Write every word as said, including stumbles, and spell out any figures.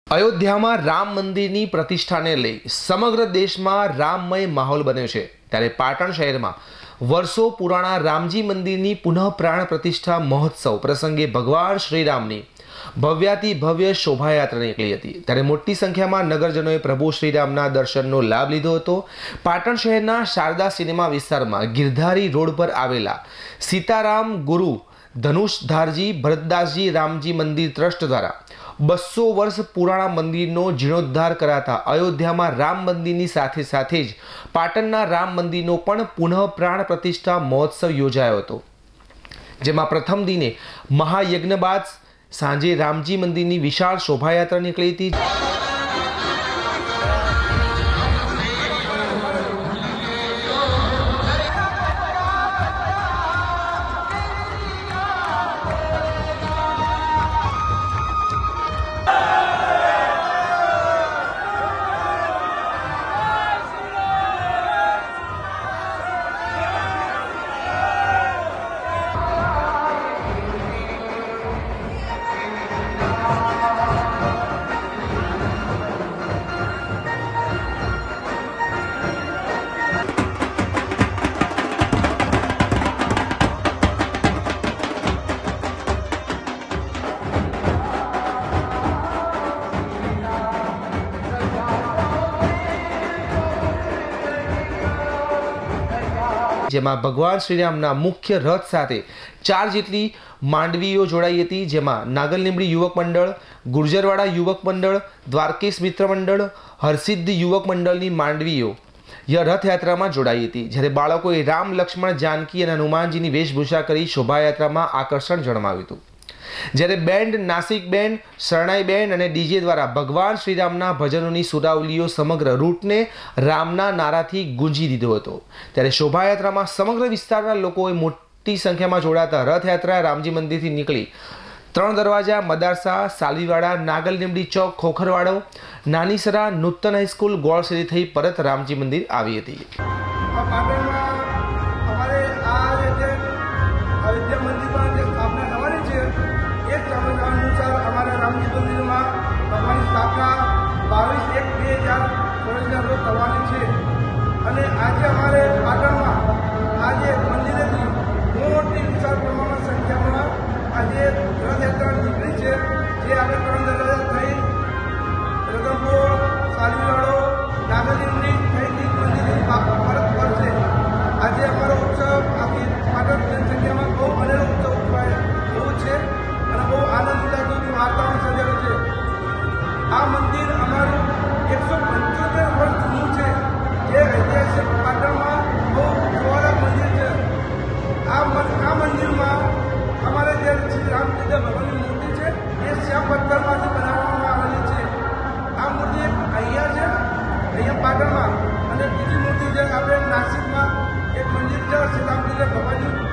અયોધ્યામાં રામ મંદિરની પ્રતિષ્ઠાને લઈ સમગ્ર દેશમાં રામમય માહોલ બન્યો છે, ત્યારે પાટણ શહેરમાં વર્ષો પુરાણા રામજી મંદિરની પુનઃ પ્રાણ પ્રતિષ્ઠા મહોત્સવ પ્રસંગે ભગવાન શ્રીરામની ભવ્યાતિ ભવ્ય શોભાયાત્રા નીકળી હતી। ત્યારે મોટી સંખ્યામાં નગરજનોએ પ્રભુ શ્રીરામના દર્શનનો લાભ લીધો હતો। પાટણ શહેરના શારદા સિનેમા વિસ્તારમાં ગિરધારી રોડ પર આવેલા સીતારામ ગુરુ ધનુષધારજી ભરતદાસજી રામજી મંદિર ટ્રસ્ટ દ્વારા બસો વર્ષ પુરાણા મંદિરનો જીર્ણોદ્ધાર કરાતા અયોધ્યામાં રામ મંદિરની સાથે સાથે જ પાટણના રામ મંદિરનો પણ પુનઃ પ્રાણ પ્રતિષ્ઠા મહોત્સવ યોજાયો હતો, જેમાં પ્રથમ દિને મહાયજ્ઞ બાદ સાંજે રામજી મંદિરની વિશાળ શોભાયાત્રા નીકળી હતી। જેમાં ભગવાન શ્રીરામના મુખ્ય રથ સાથે ચાર જેટલી માંડવીઓ જોડાઈ હતી, જેમાં નાગલલીમડી યુવક મંડળ, ગુર્જરવાડા યુવક મંડળ, દ્વારકેશ મિત્ર મંડળ, હરસિદ્ધ યુવક મંડળની માંડવીઓ રથયાત્રામાં જોડાઈ હતી। જ્યારે બાળકોએ રામ, લક્ષ્મણ, જાનકી અને હનુમાનજીની વેશભૂષા કરી શોભાયાત્રામાં આકર્ષણ જમાવ્યું હતું। જ્યારે બેન્ડ, નાસિક બેન્ડ, શરણાઈ બેન્ડ અને ડીજે દ્વારા ભગવાન શ્રીરામના ભજનોની સુરાવલીઓ સમગ્ર રૂટને રામના નારાથી ગુંજી દીધો હતો। ત્યારે શોભાયાત્રામાં સમગ્ર વિસ્તારના લોકોએ મોટી સંખ્યામાં જોડાતા રથયાત્રા રામજી મંદિરથી નીકળી ત્રણ દરવાજા, મદારસા, સાલવીવાડા, નાગલલીમડી ચોક, ખોખરવાડો, નાનીસરા, નૂતન હાઈસ્કૂલ, ગોળસેરી થઈ પરત રામજી મંદિર આવી હતી। हमारे रामजी मंदिर में भगवान स्थापना बावीस एक बे हज़ार ચોવીસના રોજ કરવાની છે અને આજે અમારે પાટણમાં આજે મંદિરેથી મોટી વિશાળ પ્રમાણમાં સંખ્યામાં આજે રથયાત્રા નીકળી છે, જે આપણે ત્રણ દરવાજા થઈ રતનપુર, સાલવીવાડો, નાગલલીમડી થઈ નીચ મંદિરની પરત ફરશે। આજે અમારો ઉત્સવ આખી પાટણ જનસંખ્યામાં બહુ બનેલો ઉત્સવ ઉજવાય એવું છે અને બહુ આનંદ ઉલ્લાસનું વાતાવરણ સર્જાયું છે। આ મંદિર અમારું એકસો પંચોતેર વર્ષ જૂનું છે, જે ઐતિહાસિક પાટણમાં બહુ જોવાલાયક મંદિર છે। આ આ મંદિરમાં અમારે જે શ્રી રામચંદ્ર ભગવાનની મૂર્તિ છે એ શ્યામ પથ્થરમાંથી બનાવવામાં આવેલી છે। આ મૂર્તિ એક અહીંયા છે, અહીંયા પાટણમાં, અને બીજી મૂર્તિ છે આપણે નાસિકમાં એક મંદિર છે શ્રી રામચંદ્ર ભગવાનની